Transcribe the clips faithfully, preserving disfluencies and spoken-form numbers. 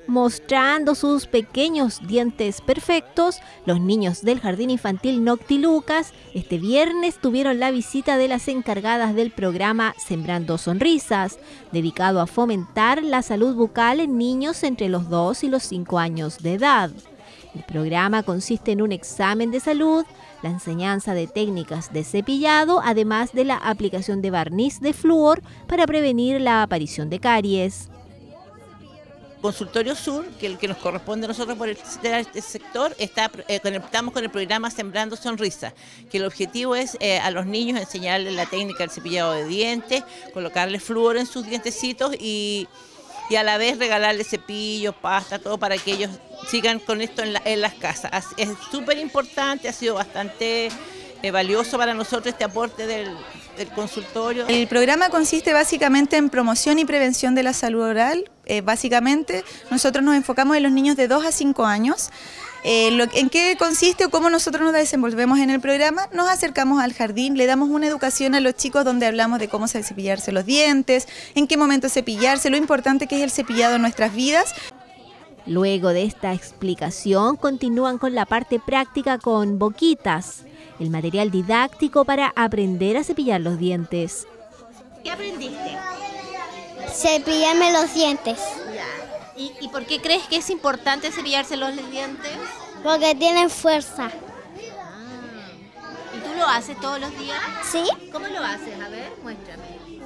Mostrando sus pequeños dientes perfectos, los niños del Jardín Infantil Noctilucas este viernes tuvieron la visita de las encargadas del programa Sembrando Sonrisas, dedicado a fomentar la salud bucal en niños entre los dos y los cinco años de edad. El programa consiste en un examen de salud, la enseñanza de técnicas de cepillado, además de la aplicación de barniz de flúor para prevenir la aparición de caries. Consultorio Sur, que el que nos corresponde a nosotros por este sector, está, eh, conectamos con el programa Sembrando Sonrisas, que el objetivo es eh, a los niños enseñarles la técnica del cepillado de dientes, colocarles flúor en sus dientecitos y, y a la vez regalarles cepillos, pasta, todo para que ellos sigan con esto en, la, en las casas. Es súper importante, ha sido bastante eh, valioso para nosotros este aporte del, del consultorio. El programa consiste básicamente en promoción y prevención de la salud oral. Eh, básicamente nosotros nos enfocamos en los niños de dos a cinco años. Eh, lo, ¿En qué consiste o cómo nosotros nos desenvolvemos en el programa? Nos acercamos al jardín, le damos una educación a los chicos donde hablamos de cómo cepillarse los dientes, en qué momento cepillarse, lo importante que es el cepillado en nuestras vidas. Luego de esta explicación continúan con la parte práctica con boquitas, el material didáctico para aprender a cepillar los dientes. ¿Qué aprendiste? Cepillarme los dientes. Ya. ¿Y, ¿Y por qué crees que es importante cepillarse los dientes? Porque tienen fuerza. Ah. ¿Y tú lo haces todos los días? ¿Sí? ¿Cómo lo haces? A ver, muéstrame.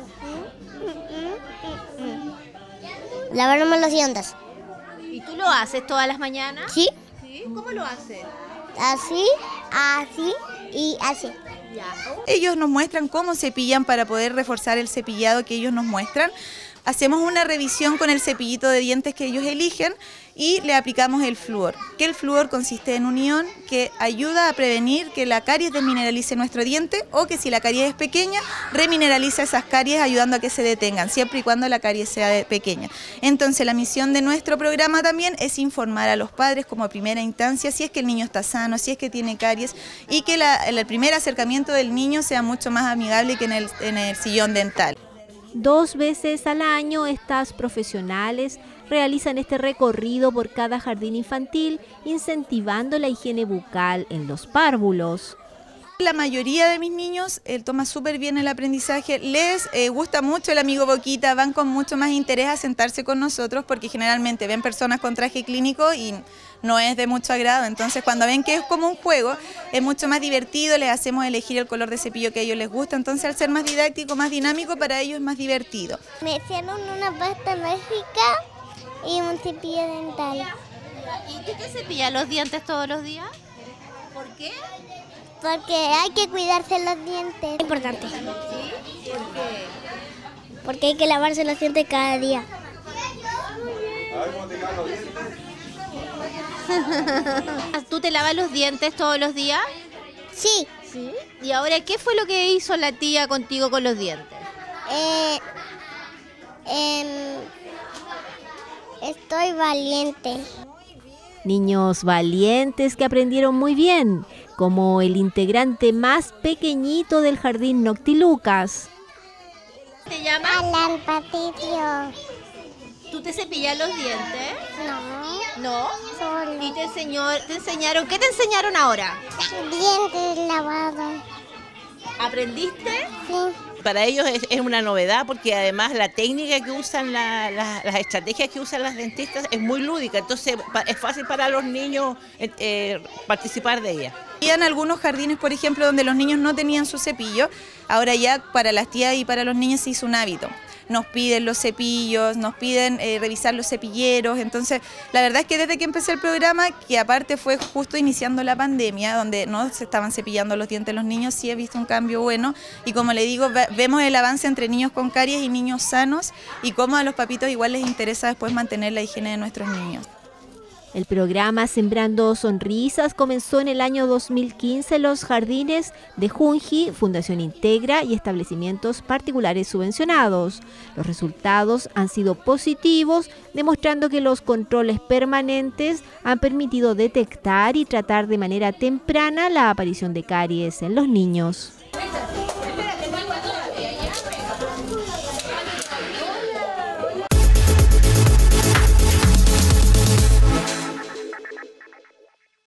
Lavarme los dientes. ¿Y tú lo haces todas las mañanas? Sí. ¿Sí? ¿Cómo lo haces? Así, así y así. Ya. Ellos nos muestran cómo cepillan para poder reforzar el cepillado que ellos nos muestran. Hacemos una revisión con el cepillito de dientes que ellos eligen y le aplicamos el flúor. Que el flúor consiste en un ion que ayuda a prevenir que la caries desmineralice nuestro diente o que si la caries es pequeña, remineraliza esas caries ayudando a que se detengan, siempre y cuando la caries sea pequeña. Entonces la misión de nuestro programa también es informar a los padres como primera instancia si es que el niño está sano, si es que tiene caries y que la, el primer acercamiento del niño sea mucho más amigable que en el, en el sillón dental. Dos veces al año estas profesionales realizan este recorrido por cada jardín infantil, incentivando la higiene bucal en los párvulos. La mayoría de mis niños eh, toma súper bien el aprendizaje, les eh, gusta mucho el amigo Boquita, van con mucho más interés a sentarse con nosotros porque generalmente ven personas con traje clínico y no es de mucho agrado, entonces cuando ven que es como un juego es mucho más divertido, les hacemos elegir el color de cepillo que a ellos les gusta, entonces al ser más didáctico, más dinámico, para ellos es más divertido. Me hicieron una pasta mágica y un cepillo dental. ¿Y tú te cepillas los dientes todos los días? ¿Por qué? Porque hay que cuidarse los dientes. Es importante. ¿Sí? ¿Por qué? Porque hay que lavarse los dientes cada día. ¿Tú te lavas los dientes todos los días? Sí. ¿Sí? ¿Y ahora qué fue lo que hizo la tía contigo con los dientes? Eh, eh, estoy valiente. Niños valientes que aprendieron muy bien, como el integrante más pequeñito del Jardín Noctilucas. ¿Te llama? Alan Patricio. ¿Tú te cepillas los dientes? No. ¿No? Solo. ¿Y te enseñó, te enseñaron? ¿Qué te enseñaron ahora? Dientes lavados. ¿Aprendiste? Sí. Para ellos es, es una novedad porque además la técnica que usan, la, la, las estrategias que usan las dentistas es muy lúdica, entonces es fácil para los niños eh, eh, participar de ella. En algunos jardines, por ejemplo, donde los niños no tenían su cepillo, ahora ya para las tías y para los niños se hizo un hábito. Nos piden los cepillos, nos piden eh, revisar los cepilleros, entonces la verdad es que desde que empecé el programa, que aparte fue justo iniciando la pandemia, donde no se estaban cepillando los dientes los niños, sí he visto un cambio bueno y como le digo, vemos el avance entre niños con caries y niños sanos y cómo a los papitos igual les interesa después mantener la higiene de nuestros niños. El programa Sembrando Sonrisas comenzó en el año dos mil quince en los jardines de Junji, Fundación Integra y establecimientos particulares subvencionados. Los resultados han sido positivos, demostrando que los controles permanentes han permitido detectar y tratar de manera temprana la aparición de caries en los niños.